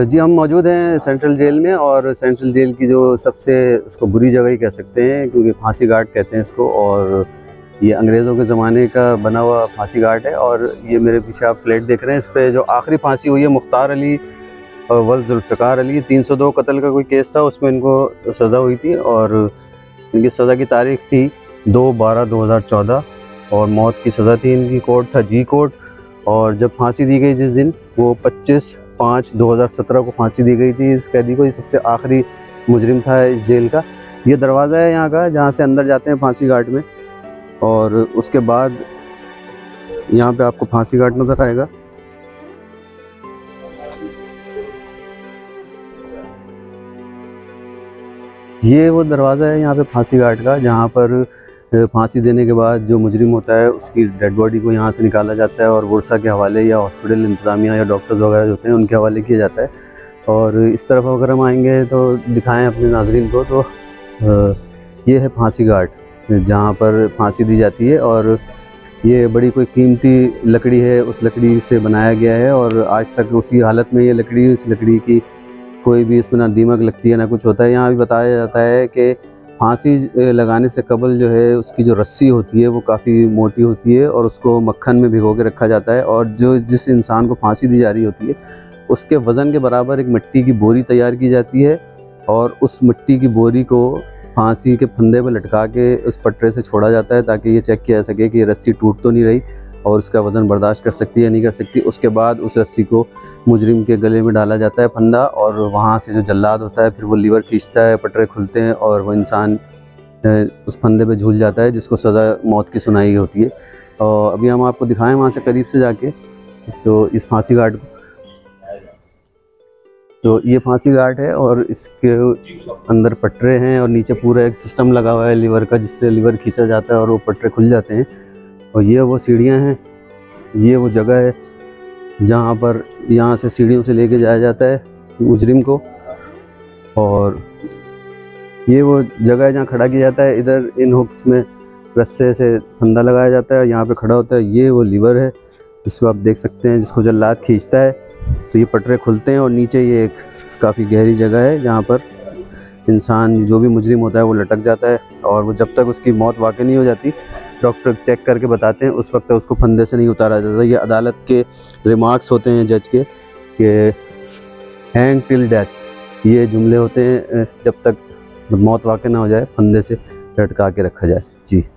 जी, हम मौजूद हैं सेंट्रल जेल में, और सेंट्रल जेल की जो सबसे उसको बुरी जगह ही कह सकते हैं, क्योंकि फांसी घाट कहते हैं इसको। और ये अंग्रेज़ों के ज़माने का बना हुआ फांसी घाट है। और ये मेरे पीछे आप प्लेट देख रहे हैं, इस पे जो आखिरी फांसी हुई है मुख्तार अली वल्द जुल्फ़िकार अली, 302 कत्ल का कोई केस था, उसमें इनको सज़ा हुई थी। और इनकी सज़ा की तारीख़ थी 2/12/2014 और मौत की सज़ा थी। इनकी कोर्ट था जी कोर्ट। और जब फांसी दी गई जिस दिन, वो 25/5/2017 को फांसी दी गई थी इस कैदी को। ये सबसे आखिरी मुजरिम था इस जेल का। ये दरवाज़ा है यहाँ का, जहाँ से अंदर जाते हैं फांसी घाट में। और उसके बाद यहाँ पे आपको फांसी घाट नज़र आएगा। ये वो दरवाज़ा है यहाँ पे फांसी घाट का, जहाँ पर फांसी देने के बाद जो मुजरिम होता है उसकी डेड बॉडी को यहाँ से निकाला जाता है और वर्सा के हवाले या हॉस्पिटल इंतज़ामिया या डॉक्टर्स वगैरह जो होते हैं उनके हवाले किया जाता है। और इस तरफ अगर हम आएंगे तो दिखाएं अपने नाज़रीन को, तो ये है फांसी घाट, जहाँ पर फांसी दी जाती है। और ये बड़ी कोई कीमती लकड़ी है, उस लकड़ी से बनाया गया है। और आज तक उसी हालत में ये लकड़ी, इस लकड़ी की कोई भी इसमें ना दीमक लगती है ना कुछ होता है। यहाँ भी बताया जाता है कि फांसी लगाने से कबल जो है उसकी जो रस्सी होती है वो काफ़ी मोटी होती है और उसको मक्खन में भिगो के रखा जाता है। और जो जिस इंसान को फांसी दी जा रही होती है उसके वज़न के बराबर एक मिट्टी की बोरी तैयार की जाती है, और उस मिट्टी की बोरी को फांसी के फंदे पर लटका के उस पटरे से छोड़ा जाता है, ताकि ये चेक किया जा सके कि ये रस्सी टूट तो नहीं रही और उसका वज़न बर्दाश्त कर सकती है या नहीं कर सकती। उसके बाद उस रस्सी को मुजरिम के गले में डाला जाता है फंदा, और वहाँ से जो जल्लाद होता है फिर वो लीवर खींचता है, पटरे खुलते हैं और वो इंसान उस फंदे पे झूल जाता है, जिसको सज़ा मौत की सुनाई होती है। और अभी हम आपको दिखाएं वहाँ से करीब से जाके, तो इस फांसी घाट को, तो ये फांसी घाट है और इसके अंदर पटरे हैं और नीचे पूरा एक सिस्टम लगा हुआ है लीवर का, जिससे लीवर खींचा जाता है और वो पटरे खुल जाते हैं। और ये वो सीढ़ियाँ हैं, ये वो जगह है जहाँ पर यहाँ से सीढ़ियों से लेके जाया जाता है मुजरिम को। और ये वो जगह है जहाँ खड़ा किया जाता है। इधर इन हुक्स में रस्से से फंदा लगाया जाता है, यहाँ पे खड़ा होता है। ये वो लीवर है जिसको आप देख सकते हैं, जिसको जल्लाद खींचता है तो ये पटरे खुलते हैं। और नीचे ये एक काफ़ी गहरी जगह है जहाँ पर इंसान, जो भी मुजरिम होता है, वो लटक जाता है। और वो जब तक उसकी मौत वाक़ई नहीं हो जाती, डॉक्टर चेक करके बताते हैं, उस वक्त उसको फंदे से नहीं उतारा जाता। ये अदालत के रिमार्क्स होते हैं जज के, कि हैंग टिल डेथ, ये जुमले होते हैं, जब तक मौत वाक़ई ना हो जाए फंदे से लटका के रखा जाए। जी।